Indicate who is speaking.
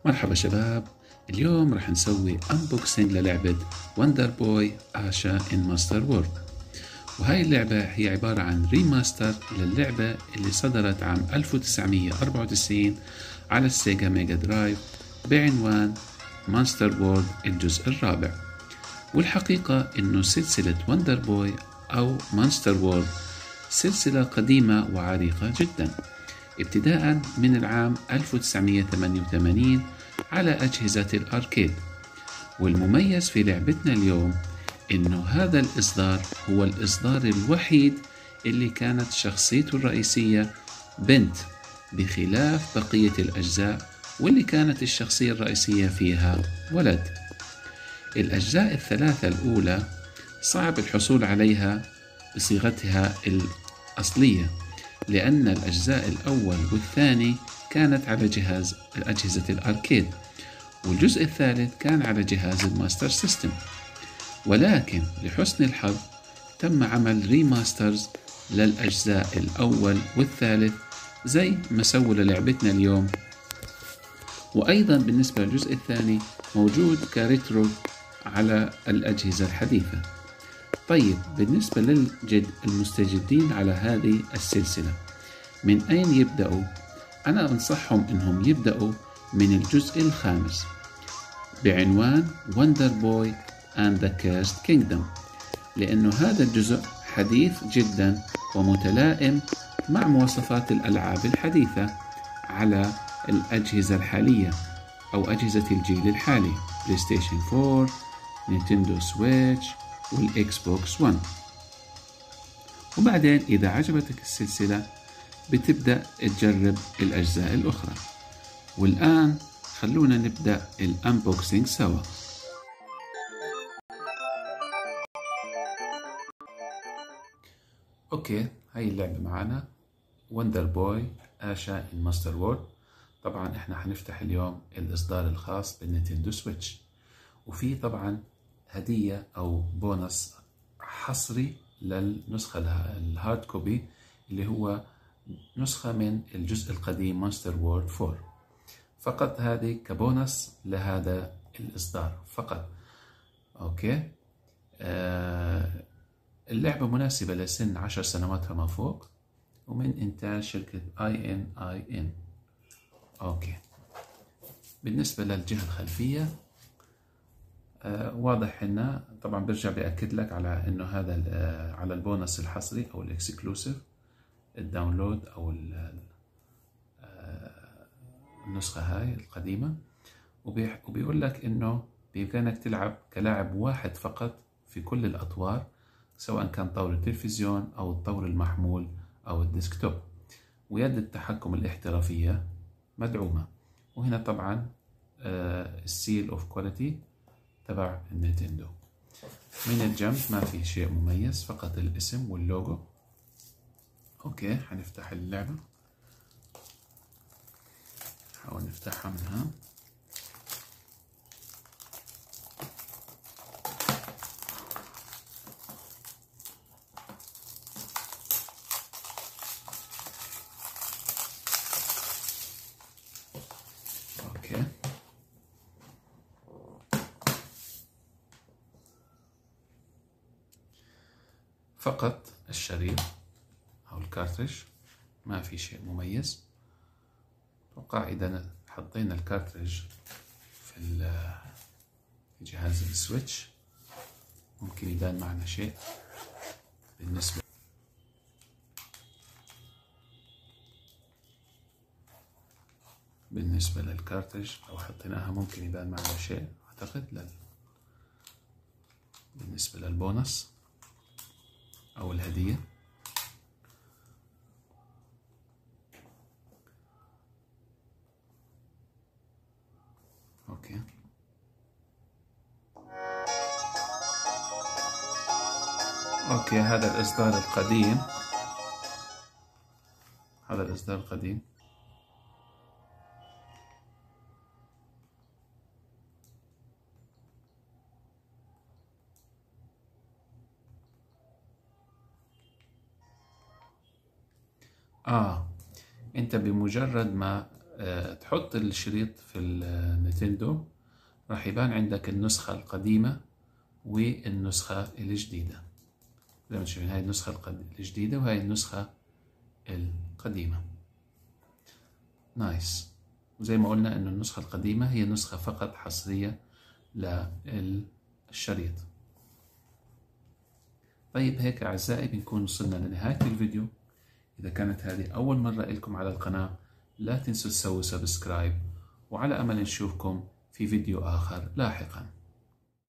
Speaker 1: مرحبا شباب، اليوم راح نسوي unboxing للعبة وندر بوي آشا إن ماستر وورد. وهاي اللعبة هي عبارة عن ريماستر للعبة اللي صدرت عام 1994 على السيجا ميجا درايف بعنوان ماستر وورد الجزء الرابع. والحقيقة إنه سلسلة وندر بوي أو ماستر وورد سلسلة قديمة وعريقة جدا، ابتداء من العام 1988 على أجهزة الأركيد. والمميز في لعبتنا اليوم إنه هذا الإصدار هو الإصدار الوحيد اللي كانت شخصيته الرئيسية بنت، بخلاف بقية الأجزاء واللي كانت الشخصية الرئيسية فيها ولد. الأجزاء الثلاثة الأولى صعب الحصول عليها بصيغتها الأصلية، لأن الأجزاء الأول والثاني كانت على أجهزة الأركيد، والجزء الثالث كان على جهاز الماستر سيستم. ولكن لحسن الحظ تم عمل ريماسترز للأجزاء الأول والثالث زي ما سووا للعبتنا اليوم، وأيضا بالنسبة للجزء الثاني موجود كريترو على الأجهزة الحديثة. طيب، بالنسبة المستجدين على هذه السلسلة من أين يبدأوا؟ أنا أنصحهم أنهم يبدأوا من الجزء الخامس بعنوان Wonder Boy and the Cursed Kingdom، لأنه هذا الجزء حديث جدا ومتلائم مع مواصفات الألعاب الحديثة على الأجهزة الحالية أو أجهزة الجيل الحالي، بلاي ستيشن 4، نينتندو سويتش، والإكس بوكس 1. وبعدين إذا عجبتك السلسلة بتبدأ تجرب الأجزاء الأخرى. والآن خلونا نبدأ الأنبوكسينج سوا. أوكي، هاي اللعبة معنا وندر بوي آشا إن ماستر وورد. طبعا إحنا حنفتح اليوم الإصدار الخاص بالنينتندو سويتش، وفي طبعا هدية أو بونص حصري للنسخة الهارد كوبي اللي هو نسخة من الجزء القديم ماستر وورد 4 فقط، هذه كبونص لهذا الإصدار فقط. أوكي، اللعبة مناسبة لسن 10 سنوات فما فوق، ومن إنتاج شركة ININ. أوكي، بالنسبة للجهة الخلفية واضح هنا. طبعا برجع بأكد لك على انه هذا على البونص الحصري او الاكسكلوسيف، الداونلود او النسخة هاي القديمة. وبيقول لك انه بإمكانك تلعب كلاعب واحد فقط في كل الأطوار، سواء كان طور التلفزيون أو الطور المحمول أو الديسكتوب، ويد التحكم الاحترافية مدعومة. وهنا طبعا السيل اوف كواليتي تبع النينتندو. من الجنب ما في شيء مميز، فقط الاسم واللوجو. اوكي، حنفتح اللعبة، نحاول نفتحها منها. اوكي، فقط الشريط أو الكارتريج، ما في شيء مميز. أتوقع إذا حطينا الكارتريج في جهاز السويتش ممكن يبان معنا شيء. بالنسبة للكارتريج لو حطيناها ممكن يبان معنا شيء أعتقد. بالنسبة للبونص أو الهدية، أوكي. أوكي، هذا الإصدار القديم، هذا الإصدار القديم. أنت بمجرد ما تحط الشريط في النينتندو راح يبان عندك النسخة القديمة والنسخة الجديدة. زي ما تشوفين هاي النسخة الجديدة وهاي النسخة القديمة. نايس. وزي ما قلنا إنه النسخة القديمة هي نسخة فقط حصرية للشريط. طيب هيك أعزائي بنكون وصلنا لنهاية الفيديو. إذا كانت هذه أول مرة لكم على القناة لا تنسوا تسووا سبسكرايب، وعلى أمل نشوفكم في فيديو آخر لاحقا.